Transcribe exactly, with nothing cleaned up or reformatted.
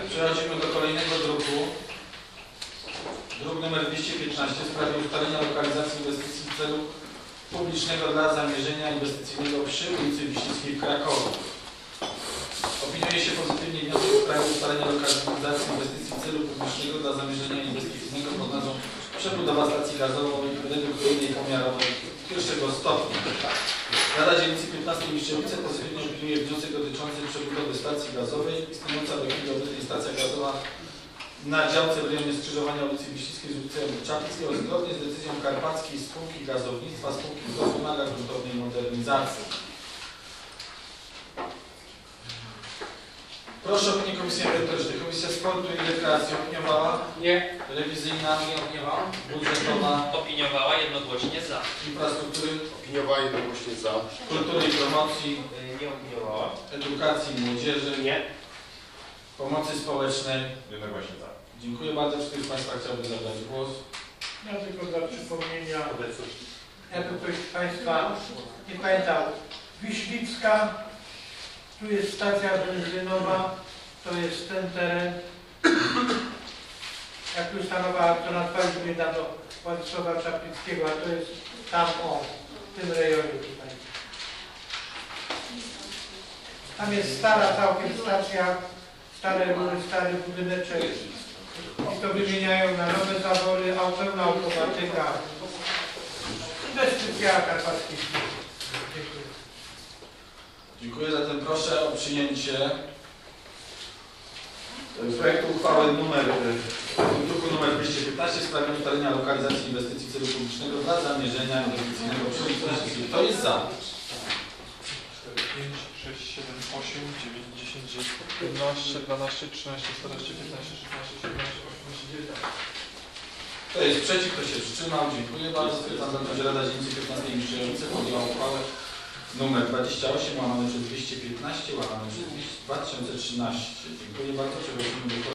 Przechodzimy do kolejnego druku. Druk numer dwieście piętnaście w sprawie ustalenia lokalizacji inwestycji w celu publicznego dla zamierzenia inwestycyjnego przy ulicy Wiślickiej w Krakowie. Opiniuje się pozytywnie wniosek w sprawie ustalenia lokalizacji inwestycji w celu publicznego dla zamierzenia inwestycyjnego pod nazwą przebudowa stacji gazowej redukcyjnej pomiarowej pierwszego stopnia. Rada Dzielnicy piętnastej Miszczewice pozytywnie opiniuje wniosek dotyczący przebudowy stacji gazowej. Istniejąca do chwili obecnej stacja gazowa na działce w rejonie skrzyżowania ulicy Wiślickiej z ulicy Czaplickiej zgodnie z decyzją Karpackiej Spółki Gazownictwa Spółki Gaz wymaga gruntownej modernizacji. Proszę o opinię Komisji Merytorycznej. Komisja Sportu i Rekreacji opiniowała? Nie. Rewizyjna? Nie opiniowała. Budżetowa? Opiniowała jednogłośnie za. Infrastruktury? Opiniowała jednogłośnie za. Kultury i Promocji? Nie opiniowała. Edukacji i Młodzieży? Nie. Pomocy Społecznej? Jednogłośnie za. Dziękuję bardzo. Czy ktoś z Państwa chciałby zabrać głos? Ja tylko dla przypomnienia, jakby ktoś z Państwa nie pamiętał, Wiślicka, tu jest stacja benzynowa, to jest ten teren. Jak już stanowała, to nazwaliśmy niedawno Władysława Czaplickiego, a to jest tam, o, w tym rejonie tutaj. Tam jest stara całkiem stacja, stare rury, stary budyneczek. I to wymieniają na nowe zawory, pełna automatyka. Inwestycja Karpackiej Spółki. Dziękuję. Dziękuję. Zatem proszę o przyjęcie projektu uchwały numer druku numer dwieście piętnaście w sprawie ustalenia lokalizacji inwestycji celu publicznego dla zamierzenia inwestycyjnego przy ulicy Wiślickiej. Kto jest za? pięć, sześć, siedem, osiem, dziewięć, dziesięć, jedenaście, dwanaście, trzynaście, czternaście, piętnaście, szesnaście, siedemnaście, osiemnaście, dziewiętnaście. Kto jest przeciw? Kto się wstrzymał? Dziękuję bardzo. Stwierdzam zatem, że Rada Dzielnicy piętnastej Miszczewice podjęła uchwałę numer dwadzieścia osiem łamane przez dwieście piętnaście łamane przez dwa tysiące trzynaście. Dziękuję bardzo. Przechodzimy do